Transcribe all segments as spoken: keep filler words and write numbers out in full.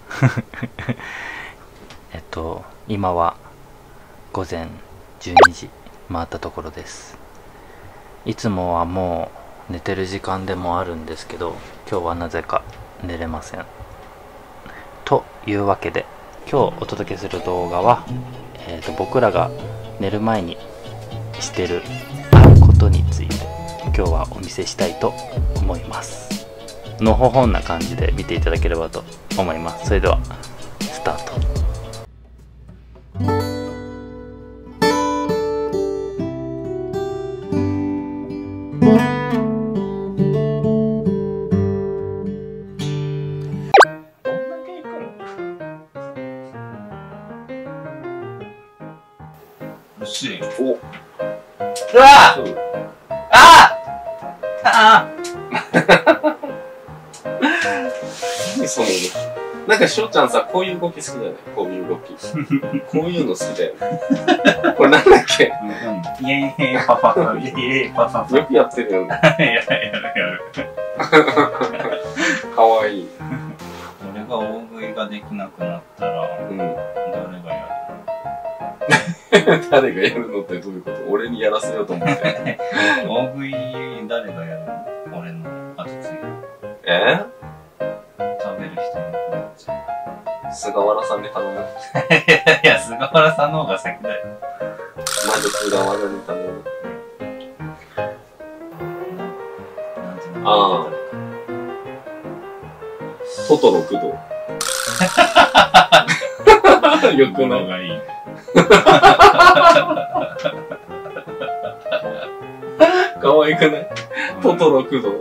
えっと今はごぜんじゅうにじ回ったところです。いつもはもう寝てる時間でもあるんですけど、今日はなぜか寝れません。というわけで今日お届けする動画は、えー、と僕らが寝る前にしてるあることについて今日はお見せしたいと思います。のほほんな感じで見ていただければと思います。それではスタート。 お、うわあああ何その動き。なんかしょうちゃんさ、こういう動き好きだよね。こういう動き。こういうの好きだよね。これなんだっけ。 イエイイエイパパパイエイイエイパパパ。 よくやってるよね。 やるやるやる。 かわいい。 俺が大食いができなくなったら、 うん。 誰がや誰がやるのってどういうこと？俺にやらせようと思って。 る大食い誰がやるの？俺の後継ぎ。 え？ 食べる人いなくなっちゃう。 菅原さんに頼む。 いやいや、菅原さんの方が先だよ。 まず菅原に頼む。 なんていうの？ ああ。トトロ工藤。よくない。 がいい。 かわいくない？トトロ工藤。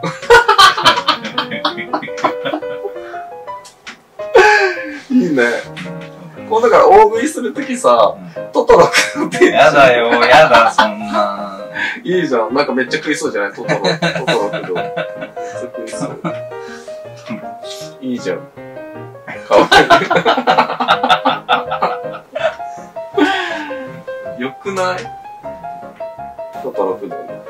いいね。こうだから大食いするときさ、トトロ食ってやだよ、やだ、そんな。 いいじゃん。なんかめっちゃ食いそうじゃない？トトロ、トトロ食堂。めっちゃ食いそう。いいじゃん。かわいい。よくない？トトロ食堂ね。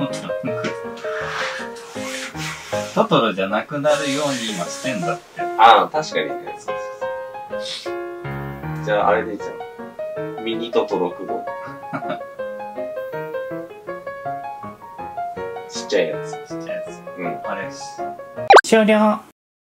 トトロじゃなくなるように今してんだって。 ああ、確かにね。そうそうそう。じゃあ、あれでいいじゃん。ミニトトロ食堂。ちっちゃいやつ。 ちっちゃいやつ。 うん。 あれ終了。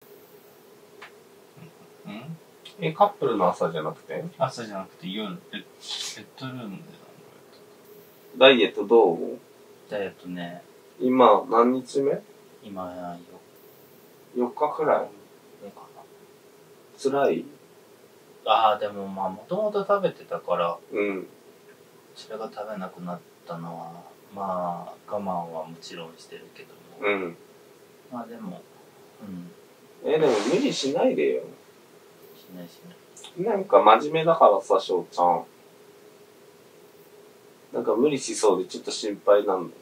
え、カップルの朝じゃなくて？ 朝じゃなくて夜、ベッドルームでなんだ。 ダイエットどう？ ダイエットね、 今、何日目？ 今よ、 よっかくらい。 えか辛い？ な。ああ、でもまあ、もともと食べてたから、 うん。 それが食べなくなったのは、まあ、我慢はもちろんしてるけども。 うん。 まあでも、うん。 え、でも無理しないでよ。 しないしない。 なんか真面目だからさ、しょうちゃん。なんか無理しそうでちょっと心配なんだよ。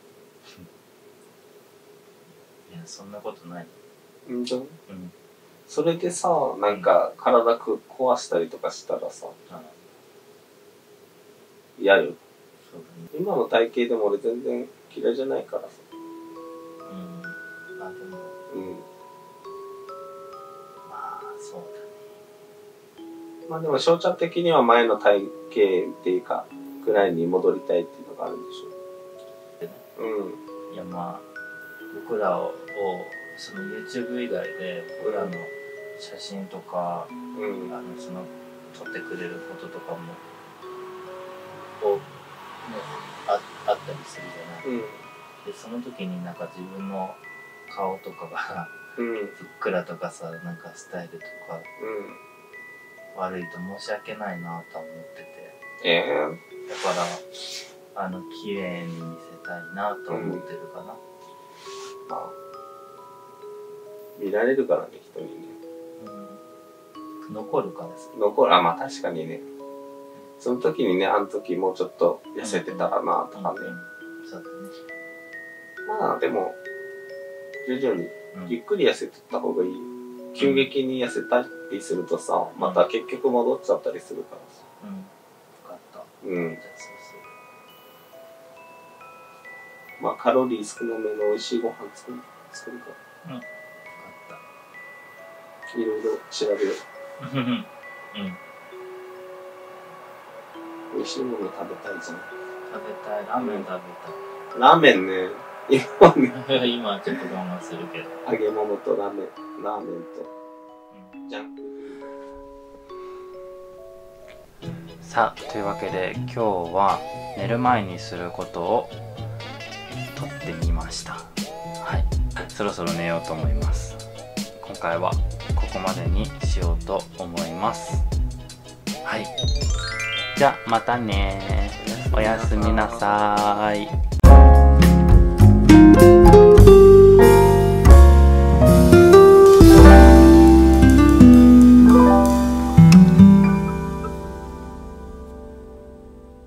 いや、そんなことない。 うんと、 うん。 それでさ、なんか体く壊したりとかしたらさ、 あ嫌よ。 そうだね。 今の体型でも俺全然嫌いじゃないからさ。 うん。まあでも、 うん。 まあ、そうまあでも、翔ちゃん的には前の体型っていうか、くらいに戻りたいっていうのがあるんでしょ。うん。 だね。いや、まあ、僕らを、その YouTube 以外で、僕らの写真とか、 うん。 あの、その、撮ってくれることとかも、を、ね、あ、あったりするじゃない。 うん。 で、その時になんか自分の顔とかが、 うん。 ふっくらとかさ、なんかスタイルとか、 うん。 悪いと申し訳ないなとは思ってて。 ええー。 だから、あの、綺麗に見せたいなと思ってるかな。 まあ、見られるからね、人にね。 うん。残るからさ。 残る、あ、まあ確かにね。その時にね、あの時もうちょっと痩せてたらなとかね。 うんうん、そうだね。 まあでも、徐々にゆっくり痩せてった方がいい。急激に痩せたりするとさ、また結局戻っちゃったりするからさ。 うん。分かった。 うん。 じゃあそうそう。 まあカロリー少なめの美味しいご飯作る、作るかうん。分かっいろいろ調べよう。 うん。 美味しいもの食べたいじゃん。 食べたい。ラーメン食べラーメンね。今ね。 たい。今はちょっと我慢するけど。 揚げ物とラーメン、ラーメンと、ジャンク。 さあ、というわけで今日は寝る前にすることを撮ってみました。はい、そろそろ寝ようと思います。今回はここまでにしようと思います。はい、じゃあまたね。おやすみなさーい。